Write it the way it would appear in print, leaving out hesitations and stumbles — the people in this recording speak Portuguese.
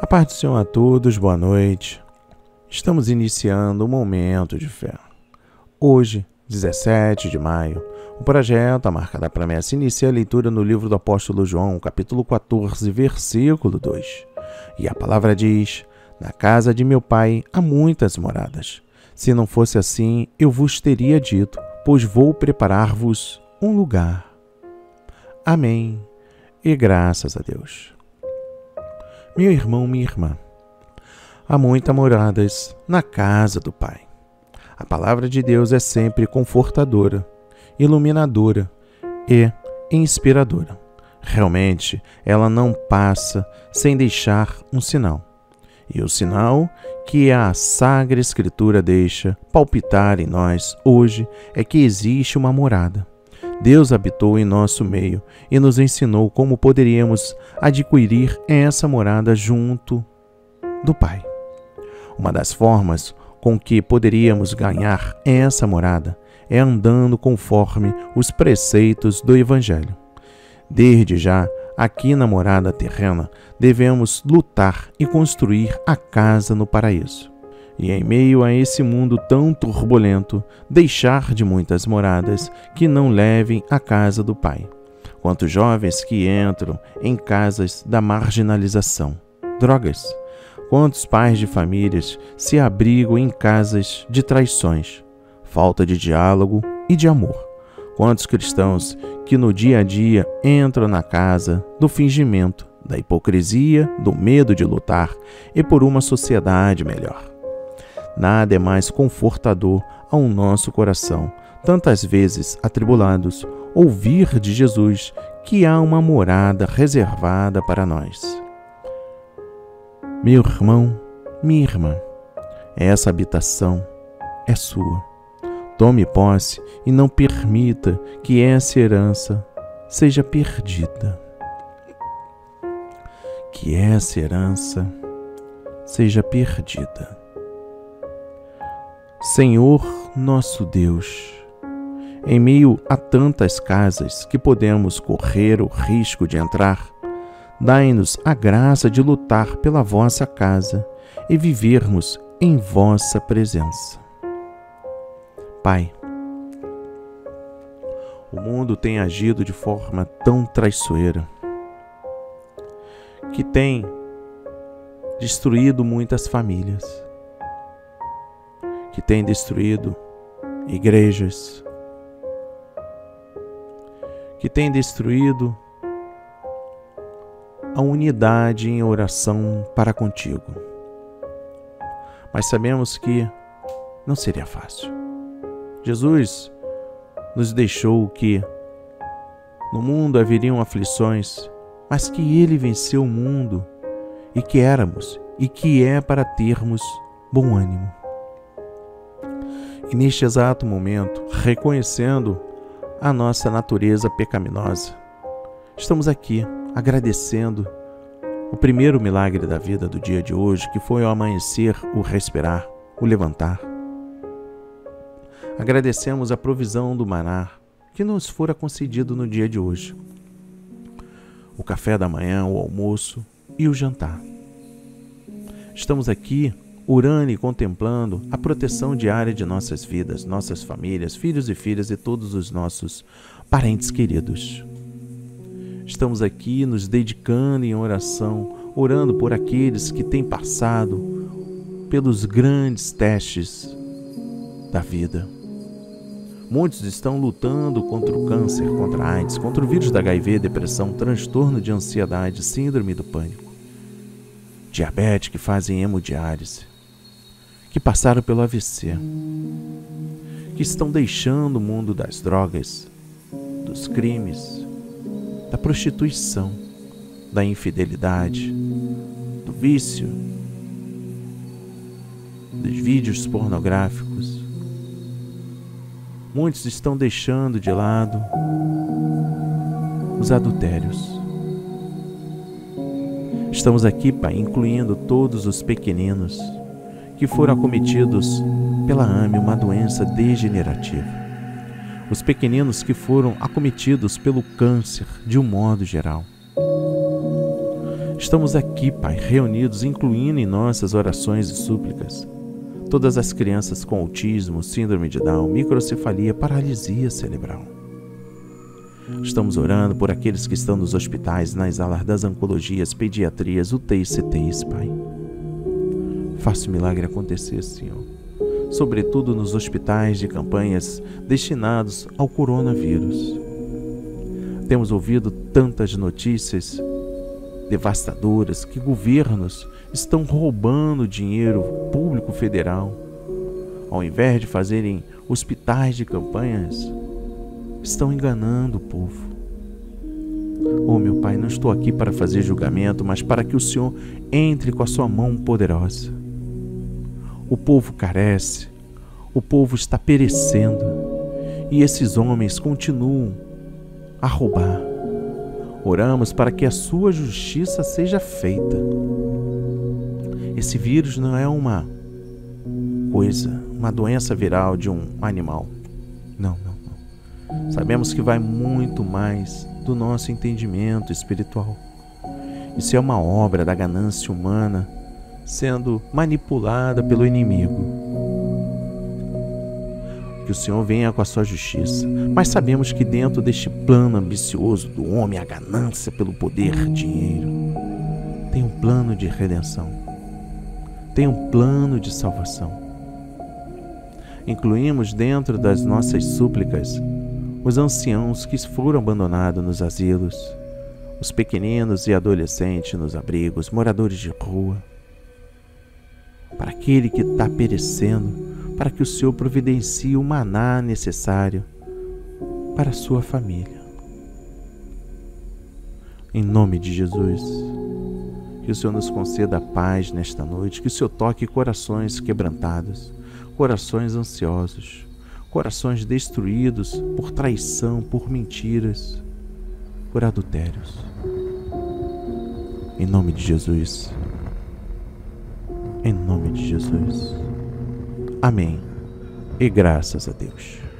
A paz do Senhor a todos, boa noite. Estamos iniciando um momento de fé. Hoje, 17 de maio, o projeto A Marca da Promessa inicia a leitura no livro do apóstolo João, capítulo 14, versículo 2. E a palavra diz: Na casa de meu pai há muitas moradas. Se não fosse assim, eu vos teria dito, pois vou preparar-vos um lugar. Amém. E graças a Deus. Meu irmão, minha irmã, há muitas moradas na casa do Pai. A palavra de Deus é sempre confortadora, iluminadora e inspiradora. Realmente, ela não passa sem deixar um sinal. E o sinal que a Sagrada Escritura deixa palpitar em nós hoje é que existe uma morada. Deus habitou em nosso meio e nos ensinou como poderíamos adquirir essa morada junto do Pai. Uma das formas com que poderíamos ganhar essa morada é andando conforme os preceitos do Evangelho. Desde já, aqui na morada terrena, devemos lutar e construir a casa no paraíso. E em meio a esse mundo tão turbulento, deixar de muitas moradas que não levem à casa do Pai. Quantos jovens que entram em casas da marginalização, drogas. Quantos pais de famílias se abrigam em casas de traições, falta de diálogo e de amor. Quantos cristãos que no dia a dia entram na casa do fingimento, da hipocrisia, do medo de lutar e por uma sociedade melhor. Nada é mais confortador ao nosso coração, tantas vezes atribulados, ouvir de Jesus que há uma morada reservada para nós. Meu irmão, minha irmã, essa habitação é sua. Tome posse e não permita que essa herança seja perdida. Que essa herança seja perdida. Senhor nosso Deus, em meio a tantas casas que podemos correr o risco de entrar, dai-nos a graça de lutar pela vossa casa e vivermos em vossa presença. Pai, o mundo tem agido de forma tão traiçoeira, que tem destruído muitas famílias, que tem destruído igrejas, que tem destruído a unidade em oração para contigo. Mas sabemos que não seria fácil. Jesus nos deixou que no mundo haveriam aflições, mas que Ele venceu o mundo e que éramos e que é para termos bom ânimo. E neste exato momento, reconhecendo a nossa natureza pecaminosa, estamos aqui agradecendo o primeiro milagre da vida do dia de hoje, que foi o amanhecer, o respirar, o levantar. Agradecemos a provisão do maná que nos fora concedido no dia de hoje. O café da manhã, o almoço e o jantar. Estamos aqui orando e contemplando a proteção diária de nossas vidas, nossas famílias, filhos e filhas e todos os nossos parentes queridos. Estamos aqui nos dedicando em oração, orando por aqueles que têm passado pelos grandes testes da vida. Muitos estão lutando contra o câncer, contra a AIDS, contra o vírus da HIV, depressão, transtorno de ansiedade, síndrome do pânico, diabetes, que fazem hemodiálise, que passaram pelo AVC, que estão deixando o mundo das drogas, dos crimes, da prostituição, da infidelidade, do vício, dos vídeos pornográficos. Muitos estão deixando de lado os adultérios. Estamos aqui, Pai, incluindo todos os pequeninos que foram acometidos pela AME, uma doença degenerativa. Os pequeninos que foram acometidos pelo câncer de um modo geral. Estamos aqui, Pai, reunidos, incluindo em nossas orações e súplicas todas as crianças com autismo, síndrome de Down, microcefalia, paralisia cerebral. Estamos orando por aqueles que estão nos hospitais, nas alas das oncologias, pediatrias, UTIs, CTIs, Pai. Faça o milagre acontecer, Senhor. Sobretudo nos hospitais de campanhas destinados ao coronavírus. Temos ouvido tantas notícias devastadoras que governos estão roubando dinheiro público federal. Ao invés de fazerem hospitais de campanhas, estão enganando o povo. Oh, meu Pai, não estou aqui para fazer julgamento, mas para que o Senhor entre com a sua mão poderosa. O povo carece, o povo está perecendo, e esses homens continuam a roubar. Oramos para que a sua justiça seja feita. Esse vírus não é uma doença viral de um animal. Não. Sabemos que vai muito mais do nosso entendimento espiritual. Isso é uma obra da ganância humana sendo manipulada pelo inimigo. Que o Senhor venha com a sua justiça. Mas sabemos que dentro deste plano ambicioso do homem, a ganância pelo poder, dinheiro, tem um plano de redenção. Tem um plano de salvação. Incluímos dentro das nossas súplicas os anciãos que foram abandonados nos asilos, os pequeninos e adolescentes nos abrigos, moradores de rua. Para aquele que está perecendo, para que o Senhor providencie o maná necessário para a sua família. Em nome de Jesus, que o Senhor nos conceda a paz nesta noite, que o Senhor toque corações quebrantados, corações ansiosos, corações destruídos por traição, por mentiras, por adultérios. Em nome de Jesus. Em nome de Jesus. Amém. E graças a Deus.